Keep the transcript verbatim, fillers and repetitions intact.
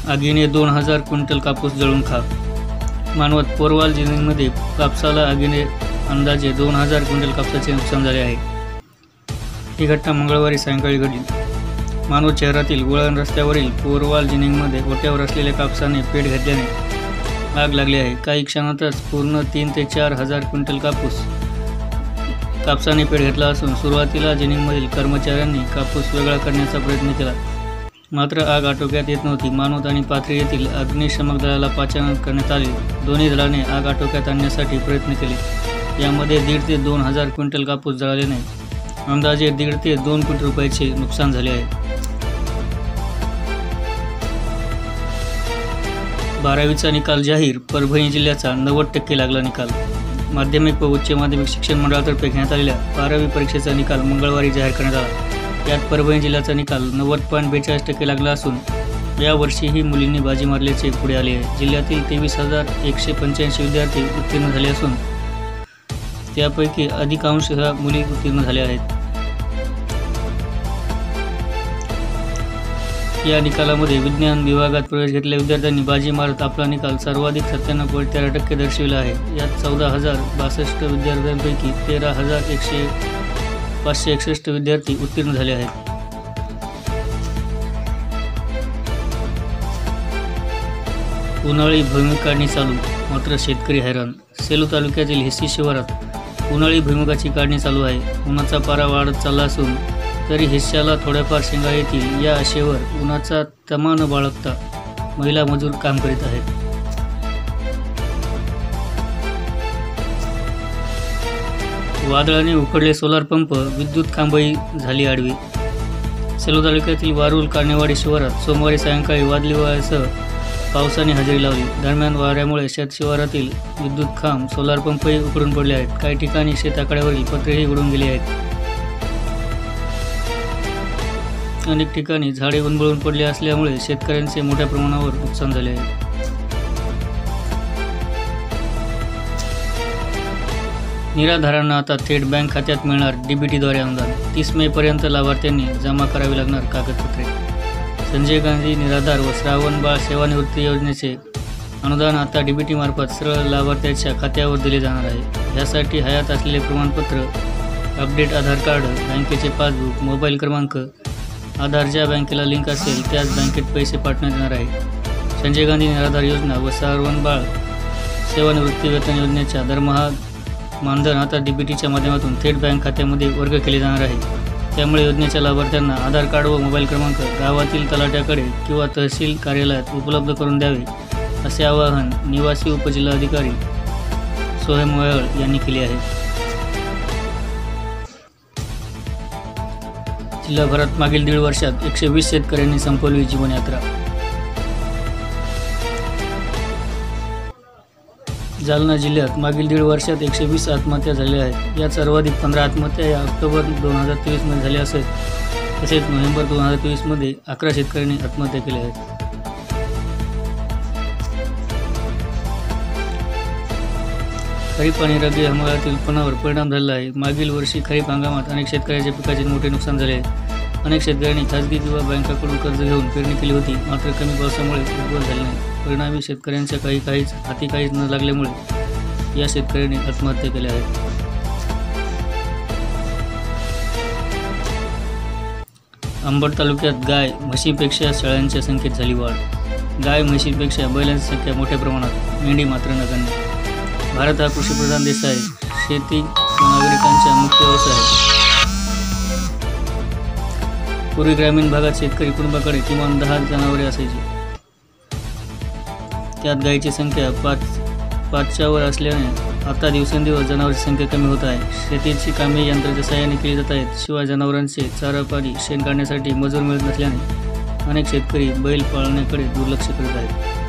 आगीने दोन हजार क्विंटल कापूस जळून खाक. मानवत पोरवाल जिल्ह्यामध्ये कापसाला आगीने अंदाजे दोन हजार क्विंटल कापसाचे नुकसान झाले आहे. ही घटना मंगळवारी सायंकाळी घडली. मानवत शहरातील वळण रस्त्यावरील पोरवाल जिनिंगमध्ये ओट्यावर असलेल्या कापसाने पेट घेतल्याने आग लागली आहे. काही क्षणातच पूर्ण तीन ते चार हजार क्विंटल कापूस कापसाने पेट घेतला असून सुरुवातीला जिनिंगमधील कर्मचाऱ्यांनी कापूस वेगळा करण्याचा प्रयत्न केला, मात्र आग आटोक्यात येत नव्हती. मानवत आणि पाथरी येथील अग्निशमक दलाला पाचारण करण्यात आले. दोन्ही दलाने आग आटोक्यात आणण्यासाठी प्रयत्न केले. यामध्ये दीड ते दोन हजार क्विंटल कापूस जळाल्याने अंदाजे दीड ते दोन कोटी रुपयाचे नुकसान झाले आहे. बारावीचा निकाल जाहीर. परभणी जिल्ह्याचा नव्वद टक्के लागला निकाल. माध्यमिक व उच्च माध्यमिक शिक्षण मंडळातर्फे घेण्यात आलेल्या बारावी परीक्षेचा निकाल मंगळवारी जाहीर करण्यात आला. यात परभणी जिल्ह्याचा निकाल नव्वद पॉईंट बेचाळीस टक्के लागला असून यावर्षीही मुलींनी बाजी मारल्याचे पुढे आले आहे. जिल्ह्यातील तेवीस हजार एकशे पंच्याऐंशी विद्यार्थी उत्तीर्ण झाले असून त्यापैकी अधिकांश मुली उत्तीर्ण झाल्या आहेत. या निकालामध्ये विज्ञान विभागात प्रवेश घेतलेल्या विद्यार्थ्यांनी बाजी मारत आपला निकाल सर्वाधिक सत्त्याण्णव पॉईंट तेरा टक्के दर्शविला आहे. यात चौदा हजार बासष्ट विद्यार्थ्यांपैकी तेरा हजार एकशे पाचशे एकसष्ट विद्यार्थी उत्तीर्ण झाले आहेत. उन्हाळी भुईमूग काढणी चालू, मात्र शेतकरी हैराण. सेलू तालुक्यातील हिस्सी शिवारात उन्हाळी भुईमुगाची काढणी चालू आहे. उन्हाचा पारा वाढत चालला असून तरी हिस्स्याला थोड्याफार शेंगा येतील या आशेवर उन्हाचा तमा न बाळगता महिला मजूर काम करीत आहेत. वादळाने उखडले सोलार पंप, विद्युत खांबही झाली आडवी. सेलू तालुक्यातील वारुल कानेवाडी शिवारात सोमवारी सायंकाळी वादळी वाऱ्यासह पावसाने हजेरी लावली. दरम्यान वाऱ्यामुळे शेत शिवारातील विद्युत खांब, सोलार पंपही उखडून पडले आहेत. काही ठिकाणी शेताकड्यावरील पत्रेही उडून गेली आहेत. अनेक ठिकाणी झाडे उन्मळून पडले असल्यामुळे शेतकऱ्यांचे मोठ्या प्रमाणावर नुकसान झाले आहे. निराधारांना आता थेट बँक खात्यात मिळणार डीबीटीद्वारे अनुदान. तीस मे पर्यंत लाभार्थ्यांनी जमा करावी लागणार कागदपत्रे. संजय गांधी निराधार व श्रावणबाळ सेवानिवृत्ती योजनेचे अनुदान आता डीबीटी मार्फत सरळ लाभार्थ्याच्या खात्यावर दिले जाणार आहे. यासाठी हयात असलेले प्रमाणपत्र, अपडेट आधार कार्ड, बँकेचे पासबुक, मोबाईल क्रमांक, आधार ज्या बँकेला लिंक असेल त्याच बँकेत पैसे पाठवण्यात येणार आहे. संजय गांधी निराधार योजना व श्रावणबाळ सेवानिवृत्ती वेतन योजनेच्या दरमहा मानधन आता डीबीटीच्या माध्यमातून थेट बँक खात्यामध्ये वर्ग केले जाणार आहे. त्यामुळे योजनेच्या लाभार्थ्यांना आधार कार्ड व मोबाईल क्रमांक गावातील तलाट्याकडे किंवा तहसील कार्यालयात उपलब्ध करून द्यावे, असे आवाहन निवासी उपजिल्हाधिकारी सोहेम वयाळ यांनी केले आहे. जिल्हाभरात मागील दीड वर्षात एकशे वीस शेतकऱ्यांनी संपवली जीवनयात्रा. जालना जिल्ह्यात मागील दीड वर्षात एकशे वीस आत्महत्या झाल्या आहेत. यात सर्वाधिक पंधरा आत्महत्या या ऑक्टोबर दोन हजार तेवीसमध्ये झाल्या असेल. तसेच नोव्हेंबर दोन हजार तेवीसमध्ये अकरा शेतकऱ्यांनी आत्महत्या केल्या आहेत. खरीप आणि रब्बी हंगामातील उत्पन्नावर परिणाम झालेला आहे. मागील वर्षी खरीप हंगामात अनेक शेतकऱ्यांच्या पिकाचे मोठे नुकसान झाले आहे. अनेक शेतकऱ्यांनी खाजगी किंवा बँकाकडून कर्ज घेऊन पेरणी केली होती, मात्र कमी पावसामुळे उगवण झाले नाही. परिणामी शेतकऱ्यांच्या काही काहीच हाती काहीच न लागल्यामुळे या शेतकऱ्यांनी आत्महत्या केल्या आहेत. अंबड तालुक्यात गाय म्हशीपेक्षा शेळ्यांच्या संख्येत झाली वाढ. गाय म्हशीपेक्षा बैलांची संख्या मोठ्या प्रमाणात, मेंढी मात्र नगण्य. भारत हा कृषीप्रधान देश आहे. शेती नागरिकांचा मुख्य व्यवसाय आहे. पूर्वी ग्रामीण भागात शेतकरी कुटुंबाकडे किमान दहा जनावरे असायची. त्यात गायीची संख्या पाच पाचच्यावर असल्याने आता दिवसेंदिवस जनावरांची संख्या कमी होत आहे. शेतीची कामे यंत्राच्या सहाय्याने केली जात आहेत. शिवाय जनावरांचे चारा पाणी शेण काढण्यासाठी मजूर मिळत नसल्याने अनेक शेतकरी बैल पाळण्याकडे दुर्लक्ष करत आहेत.